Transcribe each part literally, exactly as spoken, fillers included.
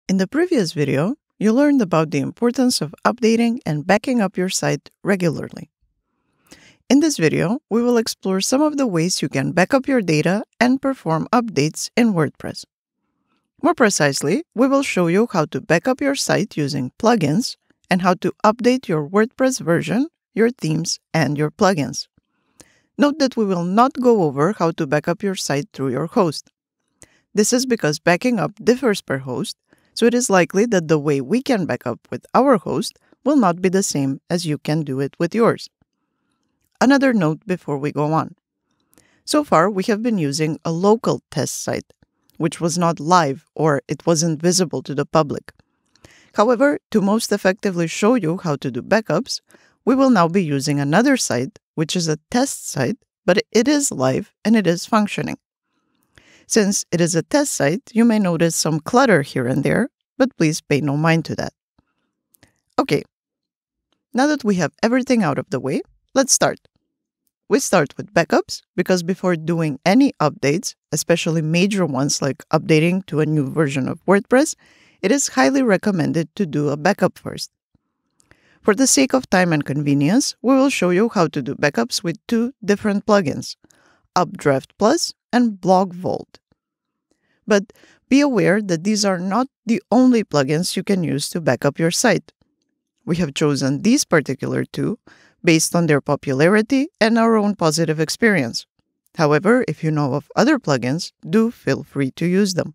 In the previous video, you learned about the importance of updating and backing up your site regularly. In this video, we will explore some of the ways you can back up your data and perform updates in WordPress. More precisely, we will show you how to back up your site using plugins and how to update your WordPress version, your themes, and your plugins. Note that we will not go over how to back up your site through your host. This is because backing up differs per host, so it is likely that the way we can back up with our host will not be the same as you can do it with yours. Another note before we go on. So far, we have been using a local test site, which was not live or it wasn't visible to the public. However, to most effectively show you how to do backups, we will now be using another site, which is a test site, but it is live and it is functioning. Since it is a test site, you may notice some clutter here and there, but please pay no mind to that. Okay, now that we have everything out of the way, let's start. We start with backups because before doing any updates, especially major ones like updating to a new version of WordPress, it is highly recommended to do a backup first. For the sake of time and convenience, we will show you how to do backups with two different plugins, UpdraftPlus and BlogVault. But be aware that these are not the only plugins you can use to back up your site. We have chosen these particular two based on their popularity and our own positive experience. However, if you know of other plugins, do feel free to use them.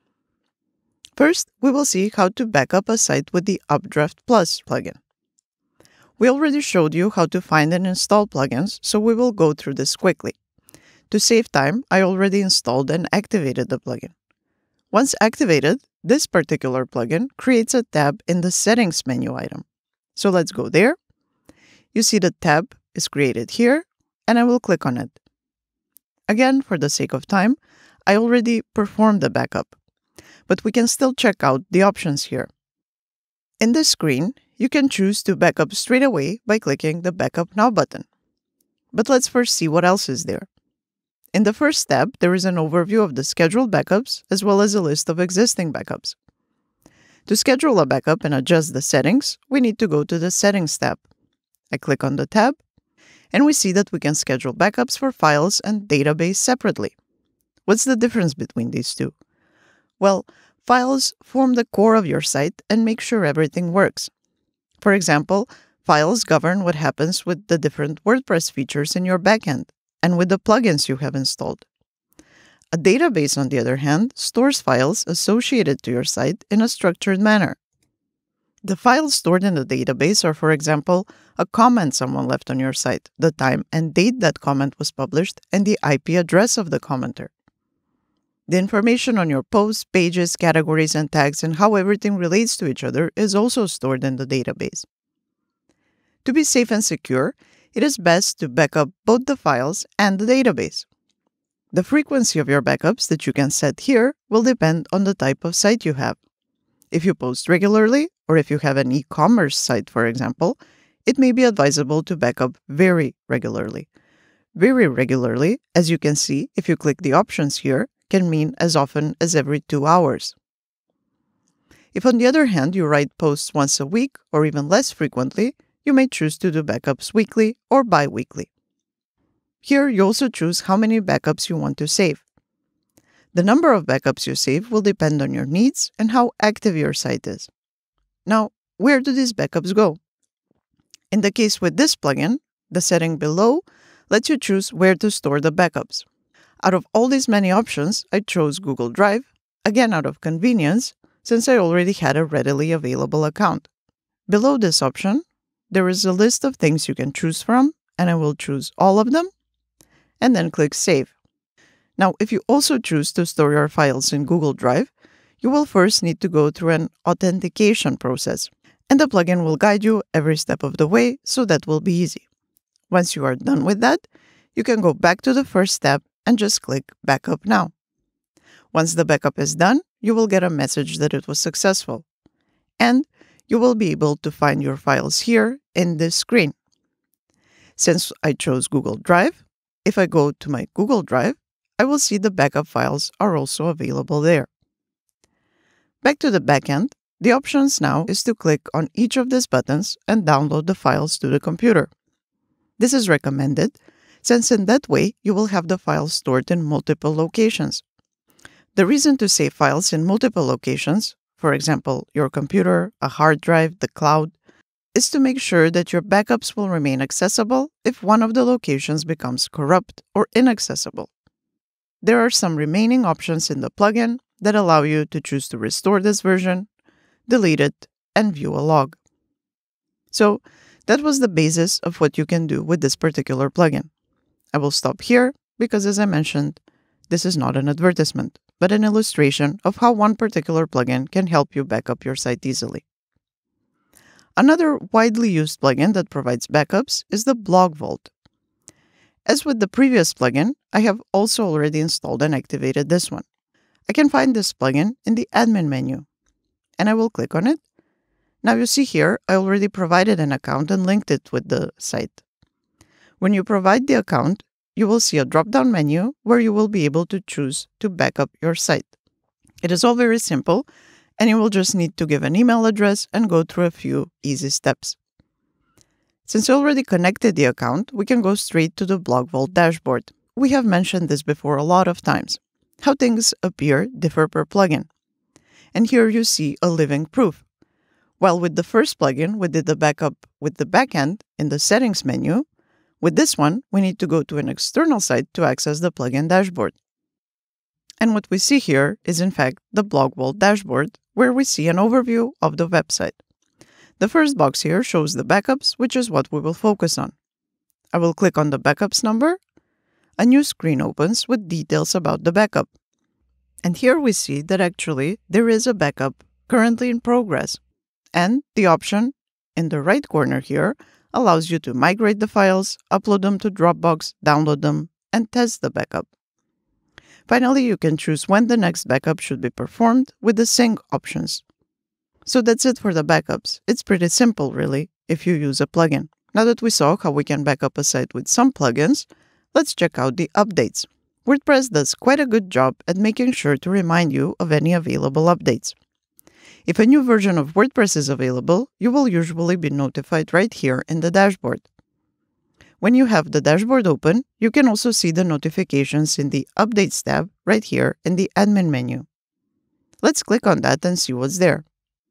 First, we will see how to back up a site with the UpdraftPlus plugin. We already showed you how to find and install plugins, so we will go through this quickly. To save time, I already installed and activated the plugin. Once activated, this particular plugin creates a tab in the Settings menu item. So let's go there. You see the tab is created here, and I will click on it. Again, for the sake of time, I already performed the backup, but we can still check out the options here. In this screen, you can choose to back up straight away by clicking the Backup Now button. But let's first see what else is there. In the first tab, there is an overview of the scheduled backups as well as a list of existing backups. To schedule a backup and adjust the settings, we need to go to the Settings tab. I click on the tab, and we see that we can schedule backups for files and database separately. What's the difference between these two? Well, files form the core of your site and make sure everything works. For example, files govern what happens with the different WordPress features in your backend and with the plugins you have installed. A database, on the other hand, stores files associated to your site in a structured manner. The files stored in the database are, for example, a comment someone left on your site, the time and date that comment was published, and the I P address of the commenter. The information on your posts, pages, categories, and tags, and how everything relates to each other is also stored in the database. To be safe and secure, it is best to back up both the files and the database. The frequency of your backups that you can set here will depend on the type of site you have. If you post regularly, or if you have an e-commerce site, for example, it may be advisable to back up very regularly. Very regularly, as you can see if you click the options here, can mean as often as every two hours. If, on the other hand, you write posts once a week or even less frequently, you may choose to do backups weekly or bi-weekly. Here, you also choose how many backups you want to save. The number of backups you save will depend on your needs and how active your site is. Now, where do these backups go? In the case with this plugin, the setting below lets you choose where to store the backups. Out of all these many options, I chose Google Drive, again out of convenience, since I already had a readily available account. Below this option, there is a list of things you can choose from, and I will choose all of them, and then click Save. Now, if you also choose to store your files in Google Drive, you will first need to go through an authentication process, and the plugin will guide you every step of the way, so that will be easy. Once you are done with that, you can go back to the first step and just click Backup Now. Once the backup is done, you will get a message that it was successful, and you will be able to find your files here in this screen. Since I chose Google Drive, if I go to my Google Drive, I will see the backup files are also available there. Back to the backend, the options now is to click on each of these buttons and download the files to the computer. This is recommended, since in that way you will have the files stored in multiple locations. The reason to save files in multiple locations, for example, your computer, a hard drive, the cloud, is to make sure that your backups will remain accessible if one of the locations becomes corrupt or inaccessible. There are some remaining options in the plugin that allow you to choose to restore this version, delete it, and view a log. So, that was the basis of what you can do with this particular plugin. I will stop here because, as I mentioned, this is not an advertisement, but an illustration of how one particular plugin can help you back up your site easily. Another widely used plugin that provides backups is the BlogVault. As with the previous plugin, I have also already installed and activated this one. I can find this plugin in the admin menu, and I will click on it. Now you see here, I already provided an account and linked it with the site. When you provide the account, you will see a drop-down menu where you will be able to choose to back up your site. It is all very simple, and you will just need to give an email address and go through a few easy steps. Since you already connected the account, we can go straight to the BlogVault dashboard. We have mentioned this before a lot of times. How things appear differ per plugin. And here you see a living proof. While with the first plugin, we did the backup with the backend in the settings menu, with this one, we need to go to an external site to access the plugin dashboard. And what we see here is in fact the BlogVault dashboard, where we see an overview of the website. The first box here shows the backups, which is what we will focus on. I will click on the backups number. A new screen opens with details about the backup. And here we see that actually there is a backup currently in progress. And the option in the right corner here allows you to migrate the files, upload them to Dropbox, download them, and test the backup. Finally, you can choose when the next backup should be performed with the sync options. So that's it for the backups. It's pretty simple, really, if you use a plugin. Now that we saw how we can back up a site with some plugins, let's check out the updates. WordPress does quite a good job at making sure to remind you of any available updates. If a new version of WordPress is available, you will usually be notified right here in the dashboard. When you have the dashboard open, you can also see the notifications in the Updates tab right here in the admin menu. Let's click on that and see what's there.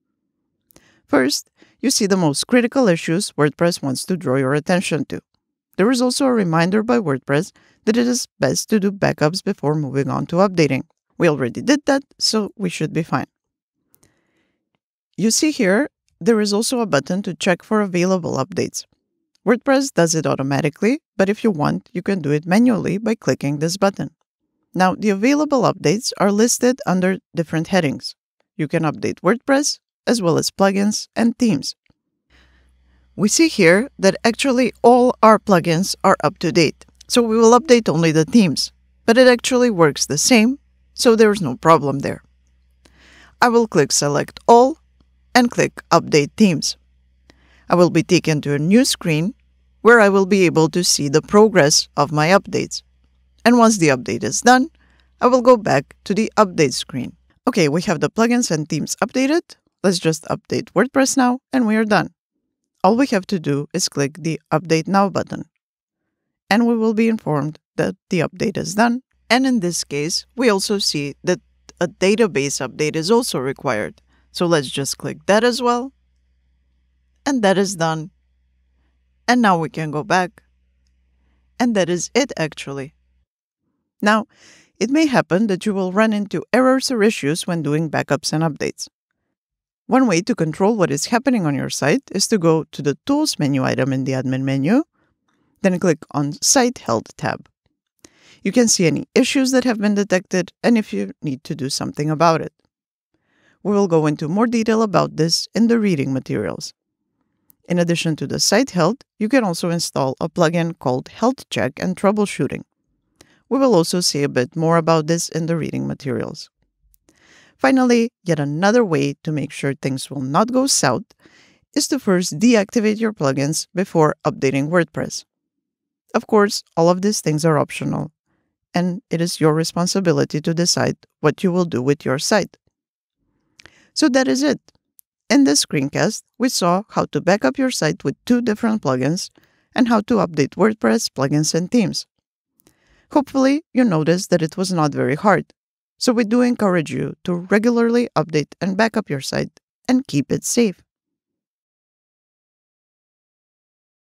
First, you see the most critical issues WordPress wants to draw your attention to. There is also a reminder by WordPress that it is best to do backups before moving on to updating. We already did that, so we should be fine. You see here, there is also a button to check for available updates. WordPress does it automatically, but if you want, you can do it manually by clicking this button. Now, the available updates are listed under different headings. You can update WordPress, as well as plugins and themes. We see here that actually all our plugins are up to date, so we will update only the themes, but it actually works the same, so there is no problem there. I will click Select All and click Update Themes. I will be taken to a new screen where I will be able to see the progress of my updates. And once the update is done, I will go back to the Update screen. Okay, we have the plugins and themes updated. Let's just update WordPress now, and we are done. All we have to do is click the Update Now button. And we will be informed that the update is done. And in this case, we also see that a database update is also required. So let's just click that as well. And that is done. And now we can go back. And that is it actually. Now, it may happen that you will run into errors or issues when doing backups and updates. One way to control what is happening on your site is to go to the Tools menu item in the admin menu, then click on Site Health tab. You can see any issues that have been detected and if you need to do something about it. We will go into more detail about this in the reading materials. In addition to the site health, you can also install a plugin called Health Check and Troubleshooting. We will also say a bit more about this in the reading materials. Finally, yet another way to make sure things will not go south is to first deactivate your plugins before updating WordPress. Of course, all of these things are optional, and it is your responsibility to decide what you will do with your site. So that is it. In this screencast, we saw how to back up your site with two different plugins and how to update WordPress plugins and themes. Hopefully, you noticed that it was not very hard. So we do encourage you to regularly update and back up your site and keep it safe.